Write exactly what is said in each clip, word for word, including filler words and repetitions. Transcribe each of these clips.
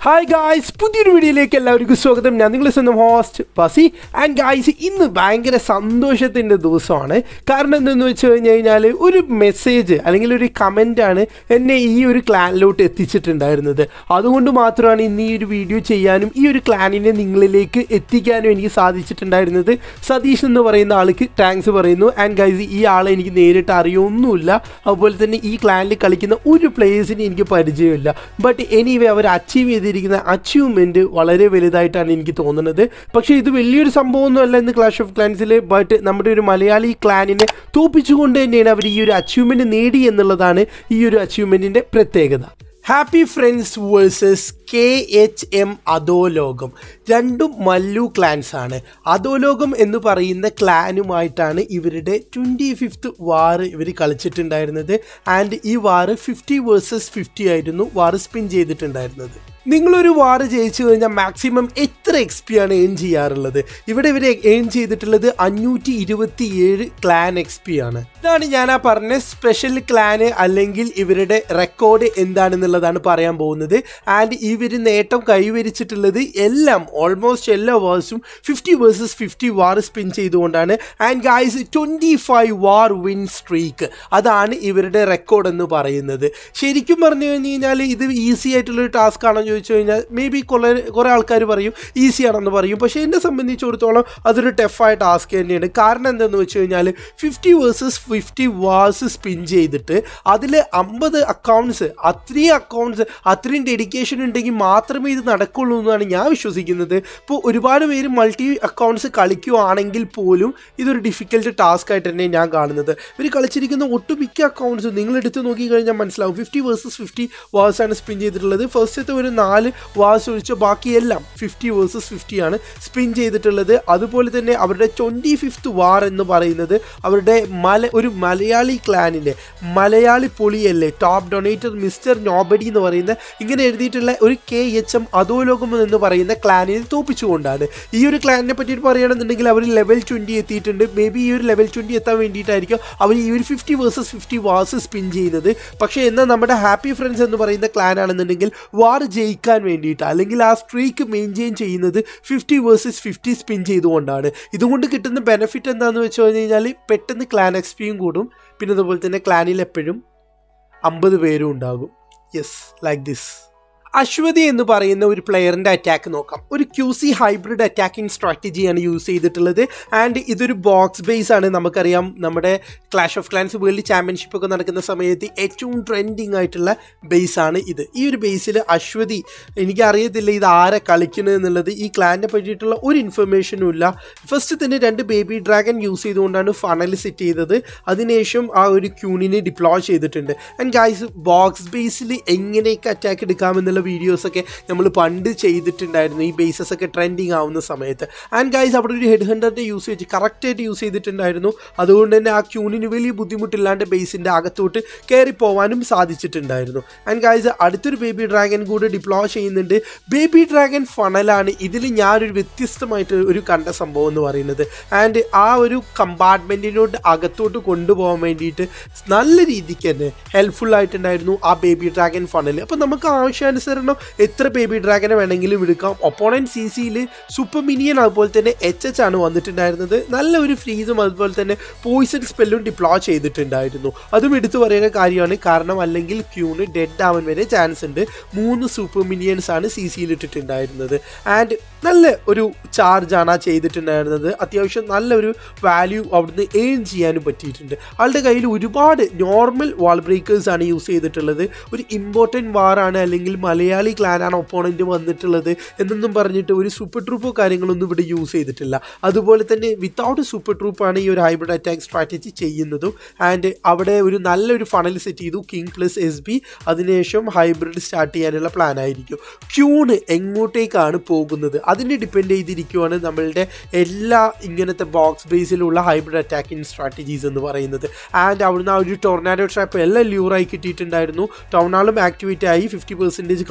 Hi guys, പുതിയൊരു വീഡിയോയിലേക്ക് എല്ലാവർക്കും സ്വാഗതം. ഞാൻ നിങ്ങളുടെ സ്വന്തം ഹോസ്റ്റ് പസി. ആൻഡ് ഗായ്സ്, ഇന്ന് ഭയങ്കര സന്തോഷത്തിൻ്റെ ദിവസമാണ്. കാരണം എന്തെന്ന് വെച്ച് കഴിഞ്ഞ് കഴിഞ്ഞാൽ ഒരു മെസ്സേജ് അല്ലെങ്കിൽ ഒരു കമൻറ്റാണ് എന്നെ ഈ ഒരു ക്ലാനിലോട്ട് എത്തിച്ചിട്ടുണ്ടായിരുന്നത്. അതുകൊണ്ട് മാത്രമാണ് ഇന്ന് ഈ ഒരു വീഡിയോ ചെയ്യാനും ഈ ഒരു ക്ലാനിനെ നിങ്ങളിലേക്ക് എത്തിക്കാനും എനിക്ക് സാധിച്ചിട്ടുണ്ടായിരുന്നത്. സതീഷ് എന്ന് പറയുന്ന ആൾക്ക് താങ്ക്സ് പറയുന്നു. ആൻഡ് ഗായ്സ്, ഈ ആളെ എനിക്ക് നേരിട്ട് അറിയൊന്നുമില്ല. അതുപോലെ തന്നെ ഈ ക്ലാനിൽ കളിക്കുന്ന ഒരു പ്ലേയേഴ്സിനെ എനിക്ക് പരിചയമില്ല. ബട്ട് എനിവേ അവർ അച്ചീവ് ചെയ്ത് അച്ചീവ്മെന്റ് വളരെ വലുതായിട്ടാണ് എനിക്ക് തോന്നുന്നത്. പക്ഷേ ഇത് വലിയൊരു സംഭവമൊന്നും അല്ല ഇന്ന് ക്ലാഷ് ഓഫ് ക്ലാൻസിൽ. ബട്ട് നമ്മുടെ ഒരു മലയാളി ക്ലാനിനെ തോപ്പിച്ചുകൊണ്ട് തന്നെയാണ് അവർ ഈ ഒരു അച്ചീവ്മെന്റ് നേടി എന്നുള്ളതാണ് ഈ ഒരു അച്ചീവ്മെന്റിന്റെ പ്രത്യേകത. Happy friends versus K H M അധോലോകം. രണ്ടും മല്ലു ക്ലാൻസ് ആണ്. അധോലോകം എന്ന് പറയുന്ന ക്ലാനുമായിട്ടാണ് ഇവരുടെ ട്വൻറ്റി ഫിഫ്ത്ത് വാർ ഇവർ കളിച്ചിട്ടുണ്ടായിരുന്നത്. ആൻഡ് ഈ വാർ ഫിഫ്റ്റി വേഴ്സസ് ഫിഫ്റ്റി ആയിരുന്നു വാർ സ്പിൻ ചെയ്തിട്ടുണ്ടായിരുന്നത്. നിങ്ങളൊരു വാർ ജയിച്ചു കഴിഞ്ഞാൽ മാക്സിമം എത്ര എക്സ് പി ആണ് ഏൺ ചെയ്യാറുള്ളത്? ഇവിടെ ഇവർ ഏൺ ചെയ്തിട്ടുള്ളത് അഞ്ഞൂറ്റി ഇരുപത്തി ഏഴ് ക്ലാൻ എക്സ് പി ആണ്. ഇതാണ് ഞാൻ ആ പറഞ്ഞ സ്പെഷ്യൽ ക്ലാന് അല്ലെങ്കിൽ ഇവരുടെ റെക്കോർഡ് എന്താണെന്നുള്ളതാണ് പറയാൻ പോകുന്നത്. ആൻഡ് ഇവർ നേട്ടം കൈവരിച്ചിട്ടുള്ളത് എല്ലാം ഓൾമോസ്റ്റ് എല്ലാ വാർസും fifty versus fifty war spin ചെയ്തുകൊണ്ടാണ്. And guys, twenty five war win streak, അതാണ് ഇവരുടെ റെക്കോർഡ് എന്ന് പറയുന്നത്. ശരിക്കും പറഞ്ഞു കഴിഞ്ഞ് കഴിഞ്ഞാൽ ഇത് ഈസി ആയിട്ടുള്ളൊരു ടാസ്ക് ആണോ ചോദിച്ചു കഴിഞ്ഞാൽ മേ ബി കുറേ കുറേ ആൾക്കാർ പറയും ഈസി ആണെന്ന് പറയും. പക്ഷേ എന്നെ സംബന്ധിച്ചിടത്തോളം അതൊരു ടഫായ ടാസ്ക് തന്നെയാണ്. കാരണം എന്താണെന്ന് വെച്ച് കഴിഞ്ഞാൽ fifty versus fifty wars spin ചെയ്തിട്ട് അതിൽ അമ്പത് അക്കൗണ്ട്സ് അത്രയും അക്കൗണ്ട്സ് അത്രയും ഡെഡിക്കേഷൻ ഉണ്ടെങ്കിൽ മാത്രമേ ഇത് നടക്കുള്ളൂ എന്നാണ് ഞാൻ വിശ്വസിക്കുന്നത്. ഇപ്പോൾ ഒരുപാട് പേര് മൾട്ടി അക്കൗണ്ട്സ് കളിക്കുകയാണെങ്കിൽ പോലും ഇതൊരു ഡിഫിക്കൽട്ട് ടാസ്ക് ആയിട്ട് തന്നെ ഞാൻ കാണുന്നത്. ഇവർ കളിച്ചിരിക്കുന്ന ഒട്ടുമിക്ക അക്കൗണ്ട്സും നിങ്ങളെടുത്ത് നോക്കിക്കഴിഞ്ഞാൽ മനസ്സിലാവും ഫിഫ്റ്റി വേഴ്സസ് ഫിഫ്റ്റി വാർസാണ് സ്പിൻ ചെയ്തിട്ടുള്ളത്. ഫസ്റ്റത്തെ ഒരു നാല് വാർസ് ഒഴിച്ച് ബാക്കിയെല്ലാം ഫിഫ്റ്റി വേഴ്സസ് ഫിഫ്റ്റി ആണ് സ്പിൻ ചെയ്തിട്ടുള്ളത്. അതുപോലെ തന്നെ അവരുടെ ട്വൻറ്റി ഫിഫ്ത്ത് വാർ എന്ന് പറയുന്നത് അവരുടെ മല ഒരു മലയാളി ക്ലാനിലെ മലയാളി പൊളിയല്ലേ ടോപ്പ് ഡൊണേറ്റർ മിസ്റ്റർ നോബഡി എന്ന് പറയുന്ന ഇങ്ങനെ എഴുതിയിട്ടുള്ള ഒരു കെ എച്ച് എം അധോലോകം എന്ന് പറയുന്ന ക്ലാനിനെ തോപ്പിച്ചുകൊണ്ടാണ്. ഈ ഒരു ക്ലാനിനെ പറ്റിയിട്ട് പറയുകയാണെന്നുണ്ടെങ്കിൽ അവർ ലെവൽ ട്വൻറ്റി എത്തിയിട്ടുണ്ട്. മേ ബി ഈ ഒരു ലെവൽ ട്വൻറ്റി എത്താൻ വേണ്ടിയിട്ടായിരിക്കും അവർ ഈ ഒരു fifty versus fifty wars spin ചെയ്യുന്നത്. പക്ഷേ എന്നാൽ നമ്മുടെ ഹാപ്പി ഫ്രണ്ട്സ് എന്ന് പറയുന്ന ക്ലാൻ ആണെന്നുണ്ടെങ്കിൽ വാർ ജയിക്കാൻ വേണ്ടിയിട്ട് അല്ലെങ്കിൽ ആ സ്ട്രീക്ക് മെയിൻറ്റെയിൻ ചെയ്യുന്നത് ഫിഫ്റ്റി വേഴ്സസ് ഫിഫ്റ്റി സ്പിൻ ചെയ്തുകൊണ്ടാണ്. ഇതുകൊണ്ട് കിട്ടുന്ന ബെനിഫിറ്റ് എന്താണെന്ന് വെച്ച് കഴിഞ്ഞ് കഴിഞ്ഞാൽ പെട്ടെന്ന് ക്ലാൻ എക്സ്പിയും കൂടും. പിന്നെ അതുപോലെ തന്നെ ക്ലാനിൽ എപ്പോഴും അമ്പത് പേരും ഉണ്ടാകും. Yes, like this. അശ്വതി എന്ന് പറയുന്ന ഒരു പ്ലെയറിൻ്റെ അറ്റാക്ക് നോക്കാം. ഒരു ക്യൂ സി ഹൈബ്രിഡ് അറ്റാക്കിംഗ് സ്ട്രാറ്റജിയാണ് യൂസ് ചെയ്തിട്ടുള്ളത്. ആൻഡ് ഇതൊരു ബോക്സ് ബേസ് ആണ്. നമുക്കറിയാം നമ്മുടെ clash of clans world championship ഒക്കെ നടക്കുന്ന സമയത്ത് ഏറ്റവും ട്രെൻഡിങ് ആയിട്ടുള്ള ബേസാണ് ഇത്. ഈ ഒരു ബേസിൽ അശ്വതി, എനിക്കറിയത്തില്ല ഇത് ആരെ കളിക്കുന്നത് എന്നുള്ളത്, ഈ ക്ലാനിനെ പറ്റിയിട്ടുള്ള ഒരു ഇൻഫർമേഷനും ഇല്ല. ഫസ്റ്റ് തന്നെ രണ്ട് ബേബി ഡ്രാഗൺ യൂസ് ചെയ്തുകൊണ്ടാണ് ഫണൽ സെറ്റ് ചെയ്തത്. അതിനുശേഷം ആ ഒരു ക്യൂണിനെ ഡിപ്ലോയ് ചെയ്തിട്ടുണ്ട്. ആൻഡ് ഗൈസ്, ബോക്സ് ബേസിൽ എങ്ങനെയൊക്കെ അറ്റാക്ക് എടുക്കാമെന്നുള്ള വീഡിയോസൊക്കെ നമ്മൾ പണ്ട് ചെയ്തിട്ടുണ്ടായിരുന്നു, ഈ ബേസസ് ഒക്കെ ട്രെൻഡിങ് ആവുന്ന സമയത്ത്. ആൻഡ് ഗൈസ്, അവിടെ ഒരു ഹെഡ് ഹണ്ടറിൻ്റെ യൂസ് ചെയ്ത് കറക്റ്റായിട്ട് യൂസ് ചെയ്തിട്ടുണ്ടായിരുന്നു. അതുകൊണ്ട് തന്നെ ആ ക്യൂണിന് വലിയ ബുദ്ധിമുട്ടില്ലാണ്ട് ബേസിൻ്റെ അകത്തോട്ട് കയറി പോകാനും സാധിച്ചിട്ടുണ്ടായിരുന്നു. ആൻഡ് ഗൈസ്, അടുത്തൊരു ബേബി ഡ്രാഗൺ കൂടെ ഡിപ്ലോയ് ചെയ്യുന്നുണ്ട്. ബേബി ഡ്രാഗൺ ഫണലാണ് ഇതിൽ ഞാനൊരു വ്യത്യസ്തമായിട്ട് ഒരു കണ്ട സംഭവം എന്ന് പറയുന്നത്. ആൻഡ് ആ ഒരു കമ്പാർട്ട്മെൻറ്റിനോട് അകത്തോട്ട് കൊണ്ടുപോകാൻ വേണ്ടിയിട്ട് നല്ല രീതിക്ക് തന്നെ ഹെൽപ്ഫുൾ ആയിട്ടുണ്ടായിരുന്നു ആ ബേബി ഡ്രാഗൺ ഫണൽ. അപ്പോൾ നമുക്ക് ആവശ്യാനുസരണം എത്ര ബേബി ഡ്രാഗനെ വേണമെങ്കിലും എടുക്കാം. ഒപ്പോണൻറ്റ് സി സിയിൽ സൂപ്പർ മിനിയൻ അതുപോലെ തന്നെ എച്ച് എച്ച് ആണ് വന്നിട്ടുണ്ടായിരുന്നത്. നല്ല ഒരു ഫ്രീസും അതുപോലെ തന്നെ പോയിസൺ സ്പെല്ലും ഡിപ്ലോയ് ചെയ്തിട്ടുണ്ടായിരുന്നു. അതും എടുത്തു പറയുന്ന കാര്യമാണ്. കാരണം അല്ലെങ്കിൽ ക്യൂന് ഡെഡ് ആവാൻ വരെ ചാൻസ് ഉണ്ട്. മൂന്ന് സൂപ്പർ മിനിയൻസ് ആണ് സി സിയിൽ ഇട്ടിട്ടുണ്ടായിരുന്നത്. ആൻഡ് നല്ല ഒരു ചാർജാണ് ആ ചെയ്തിട്ടുണ്ടായിരുന്നത്. അത്യാവശ്യം നല്ലൊരു വാല്യൂ അവിടുന്ന് ഏൺ ചെയ്യാനും പറ്റിയിട്ടുണ്ട്. ആളുടെ കയ്യിൽ ഒരുപാട് നോർമൽ വാൾ ബ്രേക്കേഴ്സ് ആണ് യൂസ് ചെയ്തിട്ടുള്ളത്. ഒരു ഇമ്പോർട്ടൻറ്റ് വാറാണ് അല്ലെങ്കിൽ മലയാളി ക്ലാനാണ് ഒപ്പോണൻറ്റ് വന്നിട്ടുള്ളത് എന്നൊന്നും പറഞ്ഞിട്ട് ഒരു സൂപ്പർ ട്രൂപ്പോ കാര്യങ്ങളൊന്നും ഇവിടെ യൂസ് ചെയ്തിട്ടില്ല. അതുപോലെ തന്നെ വിത്തൗട്ട് സൂപ്പർ ട്രൂപ്പാണ് ഈ ഒരു ഹൈബ്രിഡ് അറ്റാക്ക് സ്ട്രാറ്റജി ചെയ്യുന്നതും. ആൻഡ് അവിടെ ഒരു നല്ലൊരു ഫണൽ സെറ്റ് ചെയ്തു, കിങ് പ്ലസ് എസ് ബി. അതിനുശേഷം ഹൈബ്രിഡ് സ്റ്റാർട്ട് ചെയ്യാനുള്ള പ്ലാൻ ആയിരിക്കും. ക്യൂണ് എങ്ങോട്ടേക്കാണ് പോകുന്നത് അതിനെ ഡിപ്പെൻഡ് ചെയ്തിരിക്കുവാണ് നമ്മളുടെ എല്ലാ ഇങ്ങനത്തെ ബോക്സ് ബേസിലുള്ള ഹൈബ്രിഡ് അറ്റാക്കിംഗ് സ്ട്രാറ്റജീസ് എന്ന് പറയുന്നത്. ആൻഡ് അവിടുന്ന് ആ ഒരു ടൊർണാഡോ ട്രാപ്പ് എല്ലാം ല്യൂറായി കിട്ടിയിട്ടുണ്ടായിരുന്നു. ടൗണാളും ആക്ടിവേറ്റ് ആയി ഫിഫ്റ്റി പെർസെൻറ്റേജ്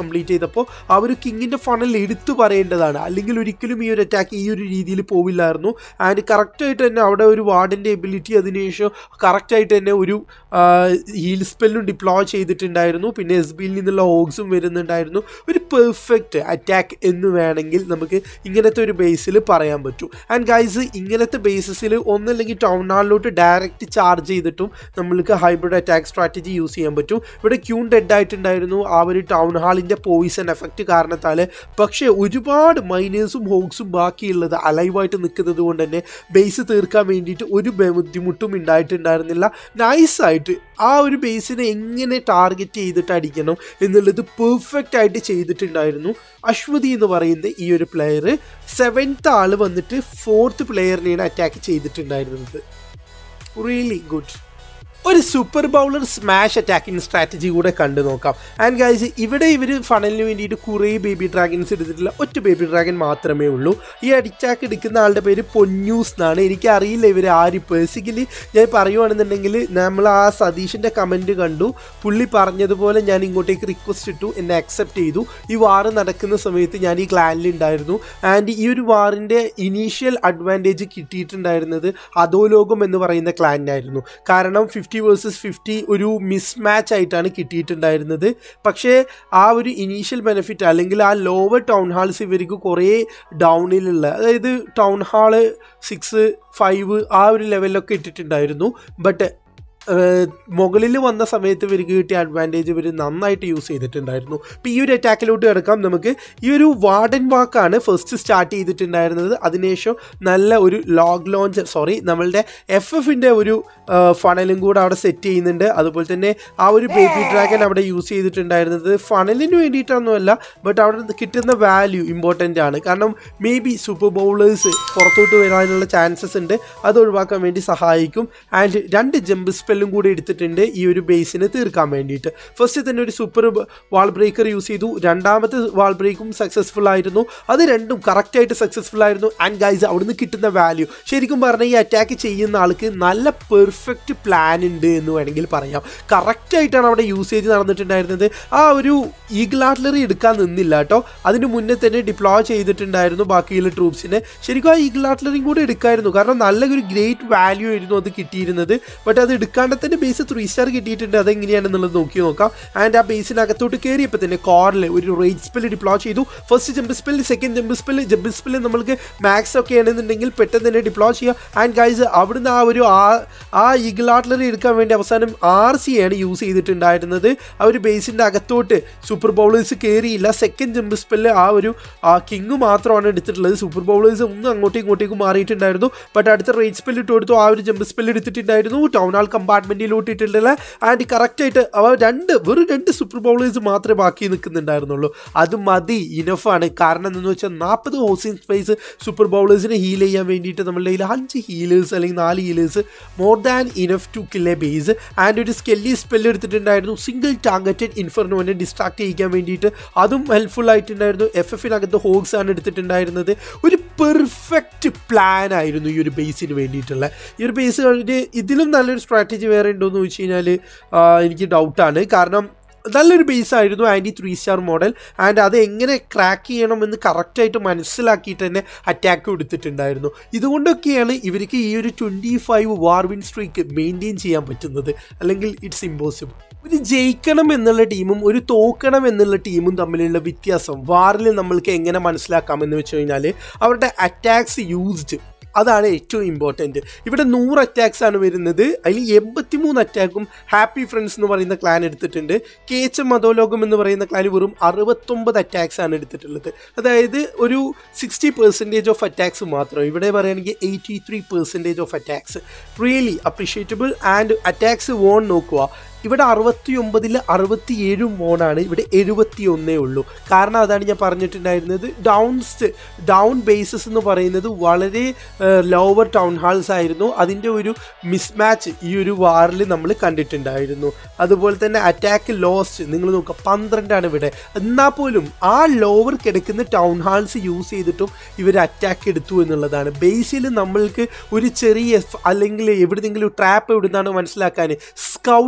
കംപ്ലീറ്റ് ചെയ്തപ്പോൾ ആ ഒരു കിങ്ങിൻ്റെ ഫണൽ എടുത്തു പറയേണ്ടതാണ്, അല്ലെങ്കിൽ ഒരിക്കലും ഈ ഒരു അറ്റാക്ക് ഈ ഒരു രീതിയിൽ പോവില്ലായിരുന്നു. ആൻഡ് കറക്റ്റായിട്ട് തന്നെ അവിടെ ഒരു വാർഡിൻ്റെ എബിലിറ്റി അതിനുശേഷം കറക്റ്റായിട്ട് തന്നെ ഒരു ഹീൽ സ്പെല്ലും ഡിപ്ലോയ് ചെയ്തിട്ടുണ്ടായിരുന്നു. പിന്നെ എസ് ബിയിൽ നിന്നുള്ള ഹോഗ്സും വരുന്നുണ്ടായിരുന്നു. ഒരു പെർഫെക്റ്റ് അറ്റാക്ക് എന്ന് വേണമെങ്കിൽ നമുക്ക് ഇങ്ങനത്തെ ഒരു ബേസിൽ പറയാൻ പറ്റും. ആൻഡ് ഗൈസ്, ഇങ്ങനത്തെ ബേസിസിൽ ഒന്നല്ലെങ്കിൽ ടൗൺ ഹാളിലോട്ട് ഡയറക്റ്റ് ചാർജ് ചെയ്തിട്ടും നമ്മൾക്ക് ഹൈബ്രിഡ് അറ്റാക്ക് സ്ട്രാറ്റജി യൂസ് ചെയ്യാൻ പറ്റും. ഇവിടെ ക്യൂൺ ഡെഡ് ആയിട്ടുണ്ടായിരുന്നു ആ ഒരു ടൗൺ ഹാളിൻ്റെ പോയിസൺ എഫക്റ്റ് കാരണത്താൽ. പക്ഷേ ഒരുപാട് മൈനേഴ്സും ഹോഗ്സും ബാക്കിയുള്ളത് അലൈവായിട്ട് നിൽക്കുന്നത് കൊണ്ട് തന്നെ ബേസ് തീർക്കാൻ വേണ്ടിയിട്ട് ഒരു ബുദ്ധിമുട്ടും ഉണ്ടായിട്ടുണ്ടായിരുന്നില്ല. നൈസായിട്ട് ആ ഒരു ബേസിനെ എങ്ങനെ ടാർഗറ്റ് ചെയ്തിട്ട് അടിക്കണം എന്നുള്ളത് പെർഫെക്റ്റ് ആയിട്ട് ചെയ്തിട്ടുണ്ടായിരുന്നു. അശ്വതി എന്ന് പറയുന്ന ഈ ഒരു പ്ലെയർ സെവൻത്ത് ആൾ വന്നിട്ട് ഫോർത്ത് പ്ലെയറിനെയാണ് അറ്റാക്ക് ചെയ്തിട്ടുണ്ടായിരുന്നത്. Really good. ഒരു super bowler smash attacking strategy കൂടെ കണ്ടു നോക്കാം. ആൻഡ് ഗൈസ്, ഇവിടെ ഇവർ ഫണലിന് വേണ്ടിയിട്ട് കുറേ ബേബി ഡ്രാഗൻസ് എടുത്തിട്ടില്ല, ഒറ്റ ബേബി ഡ്രാഗൻ മാത്രമേ ഉള്ളൂ. ഈ അറ്റാക്ക് എടുക്കുന്ന ആളുടെ പേര് പൊന്നൂസ് എന്നാണ്. എനിക്കറിയില്ല ഇവർ ആര്. ബേസിക്കലി ഞാൻ പറയുവാണെന്നുണ്ടെങ്കിൽ നമ്മൾ ആ സതീഷിൻ്റെ കമൻറ്റ് കണ്ടു, പുള്ളി പറഞ്ഞതുപോലെ ഞാൻ ഇങ്ങോട്ടേക്ക് റിക്വസ്റ്റ് ഇട്ടു, എന്നെ അക്സെപ്റ്റ് ചെയ്തു. ഈ വാർ നടക്കുന്ന സമയത്ത് ഞാൻ ഈ ക്ലാനിൽ ഉണ്ടായിരുന്നു. ആൻഡ് ഈ ഒരു വാറിൻ്റെ ഇനീഷ്യൽ അഡ്വാൻറ്റേജ് കിട്ടിയിട്ടുണ്ടായിരുന്നത് അധോലോകം എന്ന് പറയുന്ന ക്ലാനിനായിരുന്നു. കാരണം ഫിഫ്റ്റി വേഴ്സസ് ഫിഫ്റ്റി ഒരു മിസ് മാച്ച് ആയിട്ടാണ് കിട്ടിയിട്ടുണ്ടായിരുന്നത്. പക്ഷേ ആ ഒരു ഇനീഷ്യൽ ബെനിഫിറ്റ് അല്ലെങ്കിൽ ആ ലോവർ ടൗൺ ഹാൾസ് ഇവർക്ക് കുറേ ഡൗണിലുള്ള, അതായത് ടൗൺ ഹാള് സിക്സ് ഫൈവ് ആ ഒരു ലെവലിലൊക്കെ ഇട്ടിട്ടുണ്ടായിരുന്നു. ബട്ട് മുകളിൽ വന്ന സമയത്ത് ഇവർക്ക് കിട്ടിയ അഡ്വാൻറ്റേജ് ഇവർ നന്നായിട്ട് യൂസ് ചെയ്തിട്ടുണ്ടായിരുന്നു. ഇപ്പോൾ ഈ ഒരു അറ്റാക്കിലോട്ട് കിടക്കാം നമുക്ക്. ഈ ഒരു വാർഡൻ വാക്കാണ് ഫസ്റ്റ് സ്റ്റാർട്ട് ചെയ്തിട്ടുണ്ടായിരുന്നത്. അതിനുശേഷം നല്ല ഒരു ലോഗ് ലോഞ്ച് സോറി നമ്മളുടെ എഫ് എഫിൻ്റെ ഒരു ഫണലും കൂടെ അവിടെ സെറ്റ് ചെയ്യുന്നുണ്ട്. അതുപോലെ തന്നെ ആ ഒരു ബേബി ഡ്രാഗൺ അവിടെ യൂസ് ചെയ്തിട്ടുണ്ടായിരുന്നത് ഫണലിന് വേണ്ടിയിട്ടൊന്നുമല്ല, ബട്ട് അവിടെ കിട്ടുന്ന വാല്യൂ ഇമ്പോർട്ടൻ്റ് ആണ്. കാരണം മേ ബി സൂപ്പർ ബൗളേഴ്സ് പുറത്തോട്ട് വരാനുള്ള ചാൻസസ് ഉണ്ട്, അത് ഒഴിവാക്കാൻ വേണ്ടി സഹായിക്കും. ആൻഡ് രണ്ട് ജമ്പ് സ്പെല്ലും കൂടി എടുത്തിട്ടുണ്ട് ഈ ഒരു ബേസിനെ തീർക്കാൻ വേണ്ടിയിട്ട്. ഫസ്റ്റ് തന്നെ ഒരു സൂപ്പർ വാൾ ബ്രേക്കർ യൂസ് ചെയ്തു. രണ്ടാമത്തെ വാൾ ബ്രേക്കും സക്സസ്ഫുൾ ആയിരുന്നു. അത് രണ്ടും കറക്റ്റായിട്ട് സക്സസ്ഫുൾ ആയിരുന്നു. ആൻഡ് ഗൈസ്, അവിടുന്ന് കിട്ടുന്ന വാല്യൂ ശരിക്കും പറഞ്ഞാൽ ഈ അറ്റാക്ക് ചെയ്യുന്ന ആൾക്ക് നല്ല പെർഫെക്റ്റ് പ്ലാൻ ഉണ്ട് എന്ന് വേണമെങ്കിൽ പറയാം. കറക്റ്റായിട്ടാണ് അവിടെ യൂസേജ് നടന്നിട്ടുണ്ടായിരുന്നത്. ആ ഒരു ഈഗിൾ ആർട്ടിലറി എടുക്കാൻ നിന്നില്ല കേട്ടോ, അതിന് മുന്നേ തന്നെ ഡിപ്ലോയ് ചെയ്തിട്ടുണ്ടായിരുന്നു ബാക്കിയുള്ള ട്രൂപ്സിനെ. ശരിക്കും ആ ഈഗിൾ ആർട്ടിലറിയും കൂടെ എടുക്കായിരുന്നു, കാരണം നല്ലൊരു ഗ്രേറ്റ് വാല്യൂ ആയിരുന്നു അത് കിട്ടിയിരുന്നത്. ബട്ട് അത് എടുക്കാണ്ട് തന്നെ ബേസ് ത്രീ സ്റ്റാർ കിട്ടിയിട്ടുണ്ട്. അതെങ്ങനെയാണെന്നുള്ളത് നോക്കി നോക്കാം. ആൻഡ് ആ ബേസിനകത്തോട്ട് കയറിയപ്പോൾ തന്നെ കോറിൽ ഒരു റേറ്റ് സ്പെല്ല് ഡിപ്ലോയ് ചെയ്തു. First jump spell, second jump spell. Jump spell നമ്മൾക്ക് മാക്സ് ഒക്കെ ആണെന്നുണ്ടെങ്കിൽ പെട്ടെന്ന് തന്നെ ഡിപ്ലോയ് ചെയ്യാം. ആൻഡ് ഗൈസ്, അവിടുന്ന് ആ ഒരു ആ ഈഗിൾ ആർട്ടിലറി എടുക്കാൻ വേണ്ടി അവസാനം ആർ സി ആണ് യൂസ് ചെയ്തിട്ടുണ്ടായിരുന്നത്. ആ ഒരു ബേസിൻ്റെ അകത്തോട്ട് സൂപ്പർ ബൗളേഴ്സ് കയറിയില്ല. സെക്കൻഡ് ജമ്പ് സ്പെല്ല് ആ ഒരു കിങ് മാത്രമാണ് എടുത്തിട്ടുള്ളത്. സൂപ്പർ ബൗളേഴ്സ് ഒന്നും അങ്ങോട്ടും ഇങ്ങോട്ടേക്കും മാറിയിട്ടുണ്ടായിരുന്നു. ബട്ട് അടുത്ത റേറ്റ് സ്പെല്ല് ഇട്ട് കൊടുത്തു. ആ ഒരു ജമ്പ് സ്പെല്ല് എടുത്തിട്ടുണ്ടായിരുന്നു. ടൗൺ ഹാൾ കമ്പാർട്ട്മെൻറ്റിലോട്ട് ഇട്ടിട്ടില്ല. ആൻഡ് കറക്റ്റായിട്ട് അവ രണ്ട് വെറും രണ്ട് സൂപ്പർ ബൗളേഴ്സ് മാത്രമേ ബാക്കി നിൽക്കുന്നുണ്ടായിരുന്നുള്ളൂ. അത് മതി, ഇനഫാണ്. കാരണം എന്താണെന്ന് വെച്ചാൽ നാൽപ്പത് ഹോസിംഗ് സ്പേസ് സൂപ്പർ ബൗളേഴ്സിനെ ഹീൽ ചെയ്യാൻ വേണ്ടിയിട്ട് നമ്മളുടെ കയ്യിൽ അഞ്ച് ഹീലേഴ്സ് അല്ലെങ്കിൽ നാല് healers more than enough to kill a base. And ഒരു സ്കെല്ലി സ്പെല്ല് എടുത്തിട്ടുണ്ടായിരുന്നു, സിംഗിൾ ടാർഗറ്റഡ് ഇൻഫർനോനെ ഡിസ്ട്രാക്ട് ചെയ്യിക്കാൻ വേണ്ടിയിട്ട്. അതും ഹെൽപ്ഫുൾ ആയിട്ടുണ്ടായിരുന്നു. എഫ് എഫിനകത്ത് ഹോഗ്സ് ആണ് എടുത്തിട്ടുണ്ടായിരുന്നത്. ഒരു പെർഫെക്റ്റ് പ്ലാൻ ആയിരുന്നു ഈ ഒരു ബേസിന് വേണ്ടിയിട്ടുള്ള. ഈ ഒരു ബേസ് കഴിഞ്ഞിട്ട് ഇതിലും നല്ലൊരു സ്ട്രാറ്റജി വേറെ ഉണ്ടോ എന്ന് ചോദിച്ചു കഴിഞ്ഞാൽ എനിക്ക് ഡൗട്ടാണ്. കാരണം നല്ലൊരു ബേസ് ആയിരുന്നു anti three star model. And അത് എങ്ങനെ ക്രാക്ക് ചെയ്യണമെന്ന് കറക്റ്റായിട്ട് മനസ്സിലാക്കിയിട്ട് തന്നെ അറ്റാക്ക് കൊടുത്തിട്ടുണ്ടായിരുന്നു. ഇതുകൊണ്ടൊക്കെയാണ് ഇവർക്ക് ഈ ഒരു twenty five war win streak maintain ചെയ്യാൻ പറ്റുന്നത്. അല്ലെങ്കിൽ ഇറ്റ്സ് ഇമ്പോസിബിൾ. ഒരു ജയിക്കണം എന്നുള്ള ടീമും ഒരു തോക്കണം എന്നുള്ള ടീമും തമ്മിലുള്ള വ്യത്യാസം വാറിൽ നമ്മൾക്ക് എങ്ങനെ മനസ്സിലാക്കാമെന്ന് വെച്ച് കഴിഞ്ഞാൽ അവരുടെ അറ്റാക്സ് യൂസ്ഡ്, അതാണ് ഏറ്റവും ഇമ്പോർട്ടൻറ്റ്. ഇവിടെ നൂറ് അറ്റാക്സ് ആണ് വരുന്നത്. അതിൽ എൺപത്തി മൂന്ന് അറ്റാക്കും ഹാപ്പി ഫ്രണ്ട്സ് എന്ന് പറയുന്ന ക്ലാൻ എടുത്തിട്ടുണ്ട്. കെ എച്ച് എം മതോലോകം എന്ന് പറയുന്ന ക്ലാൻ വെറും അറുപത്തൊമ്പത് അറ്റാക്സ് ആണ് എടുത്തിട്ടുള്ളത്. അതായത് ഒരു സിക്സ്റ്റി പെർസെൻറ്റേജ് ഓഫ് അറ്റാക്സ് മാത്രം. ഇവിടെ പറയുകയാണെങ്കിൽ eighty three percentage of attacks. Really appreciable. And attacks won നോക്കുക, ഇവിടെ അറുപത്തി ഒമ്പതിൽ അറുപത്തി ഏഴും മോണാണ്, ഇവിടെ എഴുപത്തി ഒന്നേ ഉള്ളൂ. കാരണം അതാണ് ഞാൻ പറഞ്ഞിട്ടുണ്ടായിരുന്നത്, ഡൗൺസ് ഡൗൺ ബേസസ് എന്ന് പറയുന്നത് വളരെ ലോവർ ടൗൺ ഹാൾസ് ആയിരുന്നു. അതിൻ്റെ ഒരു മിസ്മാച്ച് ഈ ഒരു വാറിൽ നമ്മൾ കണ്ടിട്ടുണ്ടായിരുന്നു. അതുപോലെ തന്നെ അറ്റാക്ക് ലോസ്റ്റ് നിങ്ങൾ നോക്കുക, പന്ത്രണ്ടാണ് ഇവിടെ. എന്നാൽ പോലും ആ ലോവർ കിടക്കുന്ന ടൗൺ ഹാൾസ് യൂസ് ചെയ്തിട്ടും ഇവർ അറ്റാക്ക് എടുത്തു എന്നുള്ളതാണ്. ബേസിൽ നമ്മൾക്ക് ഒരു ചെറിയ അല്ലെങ്കിൽ എവിടെയെങ്കിലും ട്രാപ്പ് എവിടുന്നാണ് മനസ്സിലാക്കാൻ സ്കൗട്ടിങ്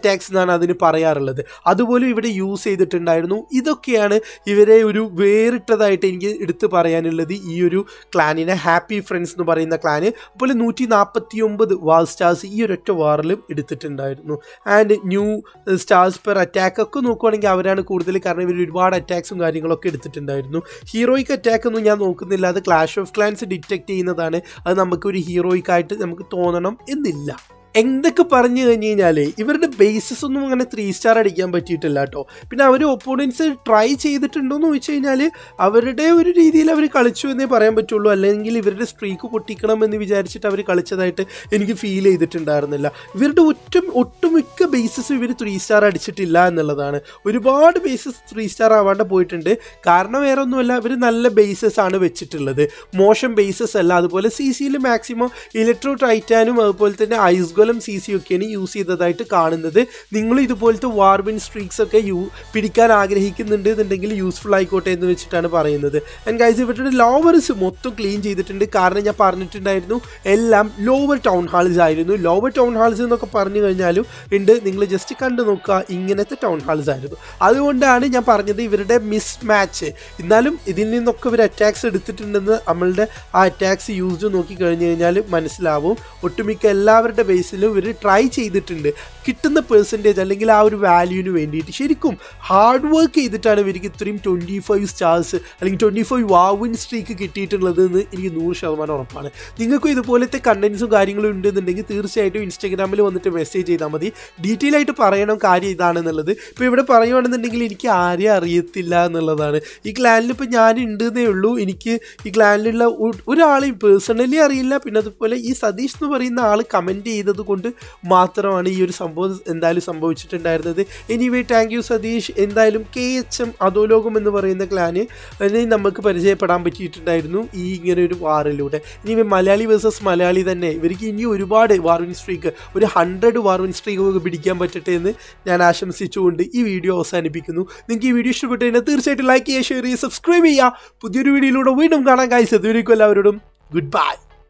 അറ്റാക്സ് എന്നാണ് അതിന് പറയാറുള്ളത്. അതുപോലും ഇവിടെ യൂസ് ചെയ്തിട്ടുണ്ടായിരുന്നു. ഇതൊക്കെയാണ് ഇവരെ ഒരു വേറിട്ടതായിട്ട് എനിക്ക് എടുത്ത് പറയാനുള്ളത് ഈ ഒരു ക്ലാനിനെ, ഹാപ്പി ഫ്രണ്ട്സ് എന്ന് പറയുന്ന ക്ലാന്. അതുപോലെ നൂറ്റി നാൽപ്പത്തി ഒമ്പത് വാർ സ്റ്റാർസ് ഈ ഒരൊറ്റ വാറിലും എടുത്തിട്ടുണ്ടായിരുന്നു. And new stars per attack ഒക്കെ നോക്കുവാണെങ്കിൽ അവരാണ് കൂടുതൽ, കാരണം ഇവർ ഒരുപാട് അറ്റാക്സും കാര്യങ്ങളൊക്കെ എടുത്തിട്ടുണ്ടായിരുന്നു. ഹീറോയിക് അറ്റാക്ക് ഒന്നും ഞാൻ നോക്കുന്നില്ല, അത് ക്ലാഷ് ഓഫ് ക്ലാൻസ് ഡിറ്റക്ട് ചെയ്യുന്നതാണ്. അത് നമുക്കൊരു ഹീറോയിക് ആയിട്ട് നമുക്ക് തോന്നണം എന്നില്ല. എന്തൊക്കെ പറഞ്ഞു കഴിഞ്ഞ് കഴിഞ്ഞാൽ ഇവരുടെ ബേസസ് ഒന്നും അങ്ങനെ ത്രീ സ്റ്റാർ അടിക്കാൻ പറ്റിയിട്ടില്ല കേട്ടോ. പിന്നെ അവർ ഒപ്പോണൻസ് ട്രൈ ചെയ്തിട്ടുണ്ടോയെന്ന് ചോദിച്ചു കഴിഞ്ഞാൽ അവരുടെ ഒരു രീതിയിൽ അവർ കളിച്ചു എന്നേ പറയാൻ പറ്റുള്ളൂ. അല്ലെങ്കിൽ ഇവരുടെ സ്ട്രീക്ക് പൊട്ടിക്കണം എന്ന് വിചാരിച്ചിട്ട് അവർ കളിച്ചതായിട്ട് എനിക്ക് ഫീൽ ചെയ്തിട്ടുണ്ടായിരുന്നില്ല. ഇവരുടെ ഒട്ടും ഒട്ടുമിക്ക ബേസസ് ഇവർ ത്രീ സ്റ്റാർ അടിച്ചിട്ടില്ല എന്നുള്ളതാണ്. ഒരുപാട് ബേസസ് ത്രീ സ്റ്റാർ ആവാണ്ട് പോയിട്ടുണ്ട്. കാരണം വേറെ ഒന്നുമല്ല, ഇവർ നല്ല ബേസസ് ആണ് വെച്ചിട്ടുള്ളത്, മോശം ബേസസ് അല്ല. അതുപോലെ സി സിയിൽ മാക്സിമം ഇലക്ട്രോ ടൈറ്റാനും അതുപോലെ തന്നെ ഐസ് ഗോലം സി സി ഒക്കെയാണ് യൂസ് ചെയ്തതായിട്ട് കാണുന്നത്. നിങ്ങൾ ഇതുപോലത്തെ വാർവിൻ സ്ട്രീക്സ് ഒക്കെ യൂ പിടിക്കാൻ ആഗ്രഹിക്കുന്നുണ്ട് എന്നുണ്ടെങ്കിൽ യൂസ്ഫുൾ ആയിക്കോട്ടെ എന്ന് വെച്ചിട്ടാണ് പറയുന്നത്. ആൻഡ് ഗൈസ് ഇവരുടെ ലോവേഴ്സ് മൊത്തം ക്ലീൻ ചെയ്തിട്ടുണ്ട്. കാരണം ഞാൻ പറഞ്ഞിട്ടുണ്ടായിരുന്നു എല്ലാം ലോവർ ടൗൺ ഹാൾസ് ആയിരുന്നു. ലോവർ ടൗൺ ഹാൾസ് എന്നൊക്കെ പറഞ്ഞു കഴിഞ്ഞാലും ഉണ്ട്, നിങ്ങൾ ജസ്റ്റ് കണ്ടു നോക്കുക, ഇങ്ങനത്തെ ടൗൺ ഹാൾസ് ആയിരുന്നു. അതുകൊണ്ടാണ് ഞാൻ പറഞ്ഞത് ഇവരുടെ മിസ് മാച്ച്. എന്നാലും ഇതിൽ നിന്നൊക്കെ ഇവർ അറ്റാക്സ് എടുത്തിട്ടുണ്ടെന്ന് നമ്മളുടെ ആ അറ്റാക്സ് യൂസ് നോക്കി കഴിഞ്ഞ് കഴിഞ്ഞാൽ മനസ്സിലാവും. ഒട്ടുമിക്ക എല്ലാവരുടെ ബേസിലും ഇവർ ട്രൈ ചെയ്തിട്ടുണ്ട്. കിട്ടുന്ന പെർസെൻറ്റേജ് അല്ലെങ്കിൽ ആ ഒരു വാല്യൂവിന് വേണ്ടിയിട്ട് ശരിക്കും ഹാർഡ് വർക്ക് ചെയ്തിട്ടാണ് ഇവർക്ക് ഇത്രയും ട്വൻറ്റി ഫൈവ് സ്റ്റാർസ് അല്ലെങ്കിൽ ട്വൻറ്റി ഫൈവ് വാവിൻ സ്ട്രീക്ക് കിട്ടിയിട്ടുള്ളത് എന്ന് എനിക്ക് നൂറ് ശതമാനം ഉറപ്പാണ്. നിങ്ങൾക്കും ഇതുപോലത്തെ കണ്ടൻസും കാര്യങ്ങളും ഉണ്ടെന്നുണ്ടെങ്കിൽ തീർച്ചയായിട്ടും ഇൻസ്റ്റാഗ്രാമിൽ വന്നിട്ട് മെസ്സേജ് ചെയ്താൽ മതി. ഡീറ്റെയിൽ ആയിട്ട് പറയണം കാര്യം ഇതാണെന്നുള്ളത്. ഇപ്പോൾ ഇവിടെ പറയുകയാണെന്നുണ്ടെങ്കിൽ എനിക്ക് ആരെയും അറിയത്തില്ല എന്നുള്ളതാണ്. ഈ ക്ലാനിൽ ഇപ്പോൾ ഞാൻ ഉണ്ടെന്നേ ഉള്ളൂ. എനിക്ക് ഈ ക്ലാനിലുള്ള ഒരാളെയും പേഴ്സണലി അറിയില്ല. പിന്നെ അതുപോലെ ഈ സതീഷ് എന്ന് പറയുന്ന ആൾ കമൻറ്റ് ചെയ്തത് കൊണ്ട് മാത്രമാണ് ഈ ഒരു സംഭവം എന്തായാലും സംഭവിച്ചിട്ടുണ്ടായിരുന്നത്. Anyway thank you Satheesh. എന്തായാലും കെ എച്ച് എം അധോലോകം എന്ന് പറയുന്ന ക്ലാന് നമുക്ക് പരിചയപ്പെടാൻ പറ്റിയിട്ടുണ്ടായിരുന്നു ഈ ഇങ്ങനെ ഒരു വാറിലൂടെ. ഇനി മലയാളി വേഴ്സസ് മലയാളി തന്നെ, ഇവർക്ക് ഇനി ഒരുപാട് വാർവിൻ സ്ട്രീക്ക്, ഒരു ഹൺഡ്രഡ് വാർവിൻ സ്ട്രീക്ക് പിടിക്കാൻ പറ്റട്ടെ എന്ന് ഞാൻ ആശംസിച്ചുകൊണ്ട് ഈ വീഡിയോ അവസാനിപ്പിക്കുന്നു. നിങ്ങൾക്ക് ഈ വീഡിയോ ഇഷ്ടപ്പെട്ടു കഴിഞ്ഞാൽ തീർച്ചയായിട്ടും ലൈക്ക് ചെയ്യുക, ഷെയർ ചെയ്യുക, സബ്സ്ക്രൈബ് ചെയ്യുക. പുതിയൊരു വീഡിയോയിലൂടെ വീണ്ടും കാണാൻ ഗൈസ്. അതുവരെയ്ക്കും എല്ലാവരോടും ഗുഡ് ബൈ.